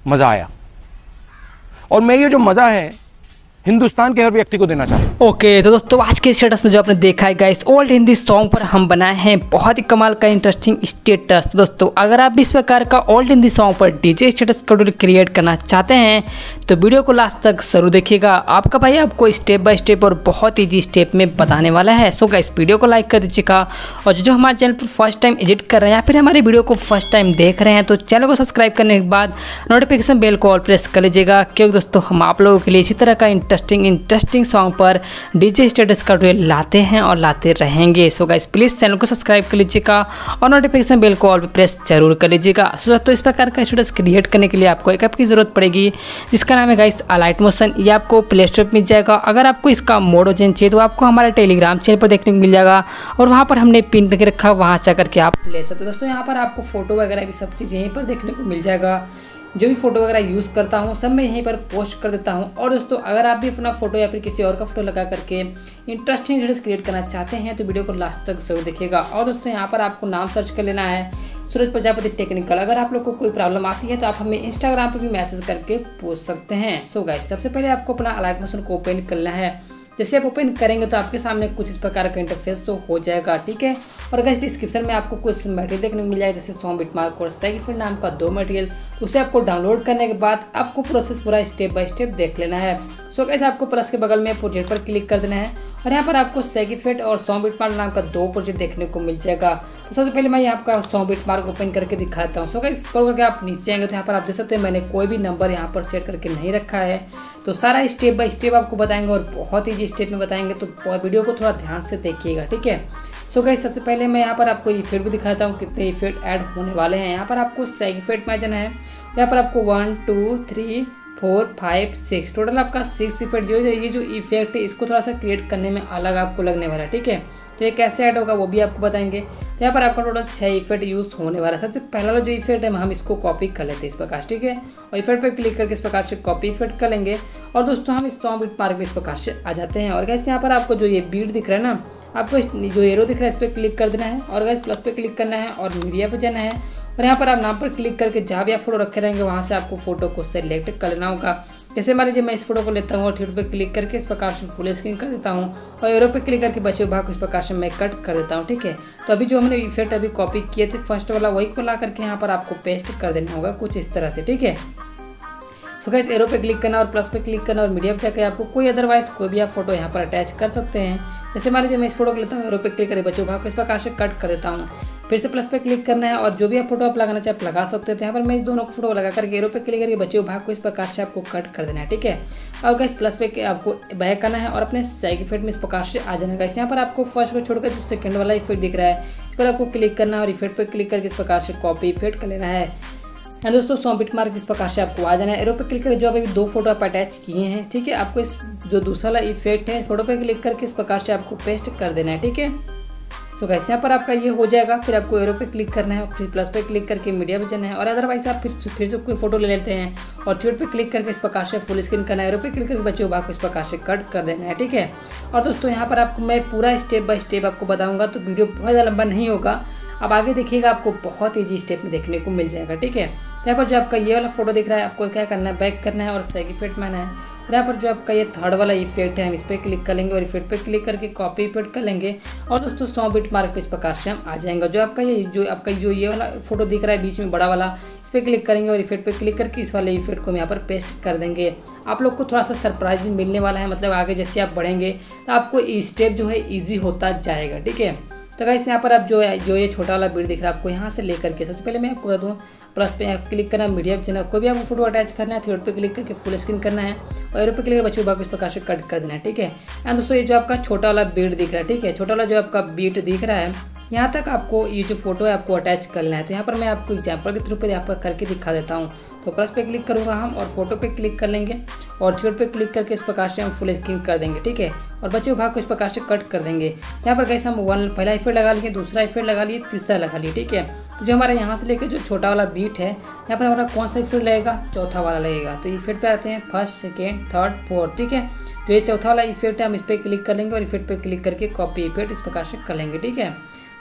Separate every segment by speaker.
Speaker 1: मज़ा आया। और मैं ये जो मज़ा है हिंदुस्तान के हर व्यक्ति को देना चाहता हूँ।
Speaker 2: ओके तो दोस्तों आज के स्टेटस में जो आपने देखा है गाइस, ओल्ड हिंदी सॉन्ग पर हम बनाए हैं बहुत ही कमाल का इंटरेस्टिंग स्टेटस। दोस्तों अगर आप भी इस प्रकार का ओल्ड हिंदी सॉन्ग पर डीजे स्टेटस क्रिएट करना चाहते हैं तो वीडियो को लास्ट तक जरूर देखिएगा। आपका भाई आपको स्टेप बाय स्टेप और बहुत ईजी स्टेप में बताने वाला है। सो गाइस वीडियो को लाइक कर दीजिएगा और जो हमारे चैनल पर फर्स्ट टाइम विजिट कर रहे हैं या फिर हमारे वीडियो को फर्स्ट टाइम देख रहे हैं तो चैनल को सब्सक्राइब करने के बाद नोटिफिकेशन बेल को ऑल प्रेस कर लीजिएगा, क्योंकि दोस्तों हम आप लोगों के लिए इसी तरह का इंटरेस्टिंग सॉन्ग पर डीजे स्टेटस का ट्यूटोरियल लाते हैं और लाते रहेंगे। सो गाइस प्लीज़ चैनल को सब्सक्राइब कर लीजिएगा और नोटिफिकेशन बेल को ऑल पे प्रेस जरूर कर लीजिएगा। सो दोस्तों इस प्रकार का स्टेटस क्रिएट करने के लिए आपको एक ऐप की ज़रूरत पड़ेगी जिसका नाम है गाइस अलाइट मोशन। ये आपको प्ले स्टोर पर मिल जाएगा। अगर आपको इसका मोड वर्जन चाहिए तो आपको हमारे टेलीग्राम चैनल पर देखने को मिल जाएगा और वहाँ पर हमने पिन करके रखा, वहाँ से करके आप ले सकते हो। दोस्तों यहाँ पर आपको फोटो वगैरह भी सब चीज़ यहीं पर देखने को मिल जाएगा। जो भी फोटो वगैरह यूज़ करता हूँ सब मैं यहीं पर पोस्ट कर देता हूँ। और दोस्तों अगर आप भी अपना फोटो या फिर किसी और का फोटो लगा करके इंटरेस्टिंग वीडियोस क्रिएट करना चाहते हैं तो वीडियो को लास्ट तक जरूर देखिएगा। और दोस्तों यहाँ पर आपको नाम सर्च कर लेना है सूरज प्रजापति टेक्निकल। अगर आप लोग को कोई प्रॉब्लम आती है तो आप हमें इंस्टाग्राम पर भी मैसेज करके पूछ सकते हैं। सो गाइस सबसे पहले आपको अपना अलाइट मोशन को ओपन करना है। जैसे आप ओपन करेंगे तो आपके सामने कुछ इस प्रकार का इंटरफेस तो हो जाएगा, ठीक है। और अगर डिस्क्रिप्शन में आपको कुछ मटेरियल देखने को मिल जाएगा जैसे सॉन्ग बिटमार्क और सेगीफिट नाम का 2 मटेरियल, उसे आपको डाउनलोड करने के बाद आपको प्रोसेस पूरा स्टेप बाय स्टेप देख लेना है। सो गाइस आपको प्लस के बगल में प्रोजेक्ट पर क्लिक कर देना है और यहाँ पर आपको सेगीफिट और सॉन्ग बिटमार्क नाम का 2 प्रोजेक्ट देखने को मिल जाएगा। तो सबसे पहले मैं यहाँ का सॉन्ग बिटमार्क ओपन करके दिखाता हूँ। सो गाइस स्क्रॉल करके आप नीचे आएंगे तो यहाँ पर आप देख सकते हैं मैंने कोई भी नंबर यहाँ पर सेट करके नहीं रखा है। तो सारा स्टेप बाय स्टेप आपको बताएंगे और बहुत ईजी स्टेप में बताएंगे, तो वीडियो को थोड़ा ध्यान से देखिएगा, ठीक है। सो गाइस सबसे पहले मैं यहाँ पर आपको इफेक्ट भी दिखाता हूँ कितने इफेक्ट ऐड होने वाले हैं। यहाँ पर आपको सेगीफिट में जाना है। यहाँ पर आपको 1 2 3 4 5 6 टोटल आपका 6 इफेक्ट जो है, ये जो इफेक्ट है इसको थोड़ा सा क्रिएट करने में अलग आपको लगने वाला है, ठीक है। तो ये कैसे ऐड होगा वो भी आपको बताएंगे। तो यहाँ पर आपका टोटल 6 इफेक्ट यूज होने वाला है। सबसे पहला वाला जो इफेक्ट है हम इसको कॉपी कर लेते हैं इस प्रकार, ठीक है। और इफेक्ट पे क्लिक करके इस प्रकार से कॉपी इफेक्ट कर लेंगे। और दोस्तों हम इस सॉन्ग बिटमार्क में इस प्रकार से आ जाते हैं। और गाइस यहाँ पर आपको जो ये बीट दिख रहा है ना, आपको जो एरो दिख रहा है इस पर क्लिक कर देना है और गाइस प्लस पे क्लिक करना है और मीडिया पे जाना है। और यहाँ पर आप नाम पर क्लिक करके जहाँ भी आप फोटो रखे रहेंगे वहाँ से आपको फोटो को सेलेक्ट कर लेना होगा। जैसे मान लीजिए मैं इस फोटो को लेता हूँ और थ्री पे क्लिक करके इस प्रकार से फुल स्क्रीन कर देता हूँ और एरो पे क्लिक करके बचे भाग को इस प्रकार से मैं कट कर देता हूँ, ठीक है। तो अभी जो हमने इफेक्ट अभी कॉपी किए थे फर्स्ट वाला वही को ला करके यहाँ पर आपको पेस्ट कर देना होगा कुछ इस तरह से, ठीक है। सो गाइस एरो पे क्लिक करना और प्लस पे क्लिक करना और मीडिया पे जाकर आपको कोई अदरवाइज कोई भी आप फोटो यहाँ पर अटैच कर सकते हैं। जैसे मान लीजिए मैं इस फोटो को लेता हूँ, एरो पे क्लिक करके बच्चों भाग को इस प्रकार से कट कर देता हूँ। फिर से प्लस पे क्लिक करना है और जो भी आप फोटो आप लगाना चाहे आप लगा सकते थे। यहाँ पर मैं इस दोनों फोटो को लगा करके एरो पे क्लिक करके बच्चों भाग को इस प्रकार से आपको कट कर देना है, ठीक है। और गाइस प्लस पे आपको बैक करना है और अपने सेगीफिट में इस प्रकार से आ जाना है। गाइस यहाँ पर आपको फर्स्ट को छोड़कर जो सेकंड वाला इफेक्ट दिख रहा है इस पर आपको क्लिक करना है और इफेक्ट पे क्लिक करके इस प्रकार से कॉपी इफेक्ट कर लेना है। एंड दोस्तों सॉन्ग बिटमार्क इस प्रकार से आपको आ जाना है। एरो पे क्लिक करके जो अभी 2 फोटो आप अटैच किए हैं, ठीक है, आपको इस जो दूसरा वाला इफेक्ट है फोटो पे क्लिक करके इस प्रकार से आपको पेस्ट कर देना है, ठीक है। सो गाइस यहाँ पर आपका ये हो जाएगा। फिर आपको एरो पे क्लिक करना है, फिर प्लस पे क्लिक करके मीडिया पे जाना है और अदरवाइज आप फिर से कोई फोटो ले लेते हैं और थ्रेड पे क्लिक करके इस प्रकार से फुल स्क्रीन करना है। एरो पे क्लिक करके बच्चों भाग को इस प्रकार से कट कर देना है, ठीक है। और दोस्तों यहाँ पर आपको मैं पूरा स्टेप बाय स्टेप आपको बताऊँगा तो वीडियो बहुत ज़्यादा लंबा नहीं होगा। अब आगे देखिएगा आपको बहुत ईजी स्टेप में देखने को मिल जाएगा, ठीक है। यहाँ पर जो आपका ये वाला फोटो दिख रहा है आपको क्या करना है, बैक करना है और सेगीफिट में आना है। और यहाँ पर जो आपका ये थर्ड वाला इफेक्ट है हम इस पर क्लिक कर लेंगे और इफेक्ट पे क्लिक करके कॉपी इफेक्ट कर लेंगे। और दोस्तों सॉन्ग बिटमार्क पे इस प्रकार से हम आ जाएंगे। जो आपका ये वाला फोटो दिख रहा है बीच में बड़ा वाला, इस पर क्लिक करेंगे और इफेक्ट पे क्लिक करके इस वाले इफेक्ट को हम यहाँ पर पेस्ट कर देंगे। आप लोग को थोड़ा सा सरप्राइज भी मिलने वाला है, मतलब आगे जैसे आप बढ़ेंगे तो आपको स्टेप जो है ईजी होता जाएगा, ठीक है। तो गाइस यहाँ पर आप जो ये छोटा वाला बीट दिख रहा है आपको यहाँ से लेकर के सबसे पहले मैं आपको बता दूँ प्लस पे आप क्लिक करना, मीडिया पे चैनल कोई भी आपको फोटो अटैच करना है, थ्रेड पे क्लिक करके फुल स्क्रीन करना है और एरो पे क्लिक करके बच्चों भाग इस प्रकार से कट कर देना है, ठीक है। एंड दोस्तों ये जो आपका छोटा वाला बीट दिख रहा है, ठीक है, छोटा वाला जो आपका बीट दिख रहा है यहाँ तक आपको ये जो फोटो है आपको अटैच करना है। तो यहाँ पर मैं आपको एग्जाम्पल के थ्रू पे यहाँ पर करके दिखा देता हूँ। तो प्लस पे क्लिक करूँगा हम और फोटो पे क्लिक कर लेंगे और थ्रेड पे क्लिक करके इस प्रकार से हम फुल स्क्रीन कर देंगे, ठीक है। और बच्चों भाग को इस प्रकार से कट कर देंगे। यहाँ पर कैसे हम पहला इफेक्ट लगा लिए, दूसरा इफेक्ट लगा लिए, तीसरा लगा लिए, ठीक है। तो जो हमारा यहाँ से लेकर जो छोटा वाला बीट है यहाँ पर हमारा कौन सा इफेक्ट लगेगा, चौथा वाला लगेगा। तो इफेक्ट पे आते हैं फर्स्ट, सेकेंड, थर्ड, फोर्थ, ठीक है। तो ये चौथा वाला इफेक्ट है हम इस पर क्लिक कर लेंगे और इफेक्ट पे क्लिक करके कॉपी इफेक्ट इस प्रकार से कर लेंगे, ठीक है।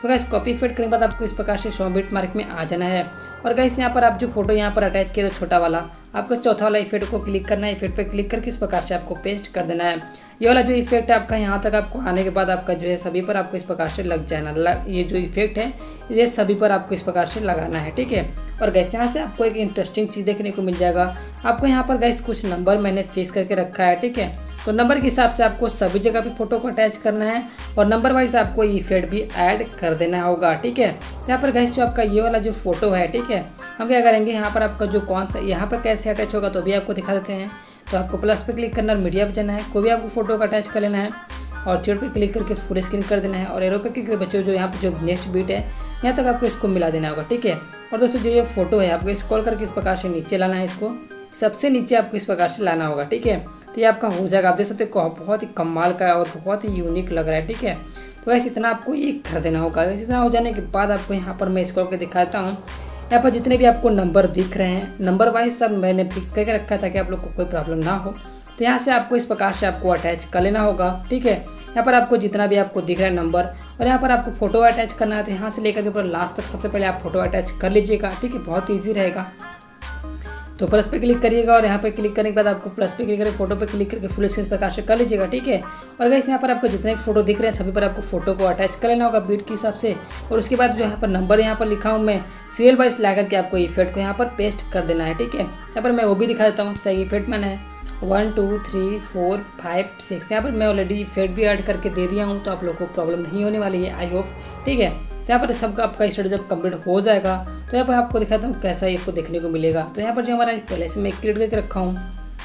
Speaker 2: तो गाइस कॉपी इफेक्ट करने के बाद आपको इस प्रकार से 100 बिट मार्क में आ जाना है। और गाइस यहाँ पर आप जो फोटो यहाँ पर अटैच किया तो छोटा वाला, आपको चौथा वाला इफेक्ट को क्लिक करना है। इफेक्ट पे क्लिक करके इस प्रकार से आपको पेस्ट कर देना है। ये वाला जो इफेक्ट है आपका यहाँ तक आपको आने के बाद आपका जो है सभी पर आपको इस प्रकार से लग जाना। ये जो इफेक्ट है ये सभी पर आपको इस प्रकार से लगाना है, ठीक है। और गैस यहाँ से आपको एक इंटरेस्टिंग चीज़ देखने को मिल जाएगा। आपको यहाँ पर गैस कुछ नंबर मैंने फिक्स करके रखा है, ठीक है। तो नंबर के हिसाब से आपको सभी जगह पे फोटो को अटैच करना है और नंबर वाइज आपको इफेक्ट भी ऐड कर देना होगा, ठीक है। यहाँ पर गैस जो आपका ये वाला जो फोटो है, ठीक है, हम क्या करेंगे यहाँ पर आपका जो कौन सा यहाँ पर कैसे अटैच होगा तो भी आपको दिखा देते हैं। तो आपको प्लस पे क्लिक करना और मीडिया पे जाना है, कोई भी आपको फोटो को अटैच कर लेना है और थ्रेड पे क्लिक करके फुल स्क्रीन कर देना है। और एरो पे क्लिक करके बच्चों जो यहाँ पर जो नेक्स्ट बीट है यहाँ तक आपको इसको मिला देना होगा, ठीक है। और दोस्तों जो ये फोटो है आपको स्क्रॉल करके इस प्रकार से नीचे लाना है, इसको सबसे नीचे आपको इस प्रकार से लाना होगा, ठीक है। तो ये आपका हो जाएगा। आप देख सकते हो बहुत ही कमाल का है और बहुत ही यूनिक लग रहा है, ठीक है। तो वैसे इतना आपको ये कर देना होगा। इतना हो जाने के बाद आपको यहाँ पर मैं स्क्रॉल करके दिखाता हूँ। यहाँ पर जितने भी आपको नंबर दिख रहे हैं नंबर वाइज सब मैंने फिक्स करके रखा था कि आप लोग को कोई प्रॉब्लम ना हो। तो यहाँ से आपको इस प्रकार से आपको अटैच कर लेना होगा, ठीक है। यहाँ पर आपको जितना भी आपको दिख रहा है नंबर और यहाँ पर आपको फोटो अटैच करना है तो यहाँ से लेकर के पूरा लास्ट तक सबसे पहले आप फोटो अटैच कर लीजिएगा, ठीक है। बहुत ईजी रहेगा। तो प्लस पे क्लिक करिएगा और यहाँ पे क्लिक करने के बाद आपको प्लस पे क्लिक करके फोटो पे क्लिक करके फुल स्क्रीन प्रकार से कर लीजिएगा, ठीक है। और गाइस यहाँ पर आपको जितने भी फोटो दिख रहे हैं सभी पर आपको फोटो को अटैच कर लेना होगा बीट के हिसाब से। और उसके बाद जो यहाँ पर नंबर यहाँ पर लिखा हूँ मैं सीरियल वाइज ला करके आपको इफेक्ट को यहाँ पर पेस्ट कर देना है, ठीक है। यहाँ पर मैं वो भी दिखा देता हूँ। सही इफेक्ट मैंने है 1 2 3 4 5 6 यहाँ पर मैं ऑलरेडी इफेक्ट भी ऐड करके दे दिया हूँ, तो आप लोगों को प्रॉब्लम नहीं होने वाली है, आई होप, ठीक है। तो यहाँ पर सबका आपका स्टडी जब कंप्लीट हो जाएगा तो यहाँ पर आपको दिखाता हूँ कैसा आपको देखने को मिलेगा। तो यहाँ पर जो हमारा पहले से मैं क्रिएट करके रखा हूँ,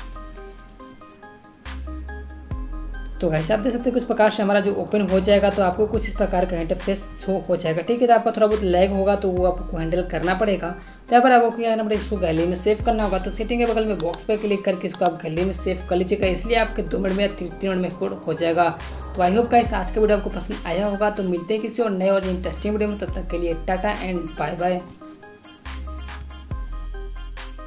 Speaker 2: तो ऐसे आप देख सकते हैं कुछ प्रकार से हमारा जो ओपन हो जाएगा तो आपको कुछ इस प्रकार का इंटरफेस शो हो जाएगा, ठीक है। तो आपका थोड़ा बहुत लैग होगा तो वो आपको हैंडल करना पड़ेगा। तो यहाँ पर आपको क्या करना पड़ेगा, इसको गैलरी में सेव करना होगा। तो सेटिंग के बगल में बॉक्स पर क्लिक करके इसको आप गैलरी में सेव कर लीजिएगा, इसलिए आपके 2 मिनट में या 3 मिनट में अपलोड हो जाएगा। तो आई होप गाइस आज का वीडियो आपको पसंद आया होगा। तो मिलते हैं किसी और नए और इंटरेस्टिंग वीडियो में, तब तक के लिए टाटा एंड बाय बाय।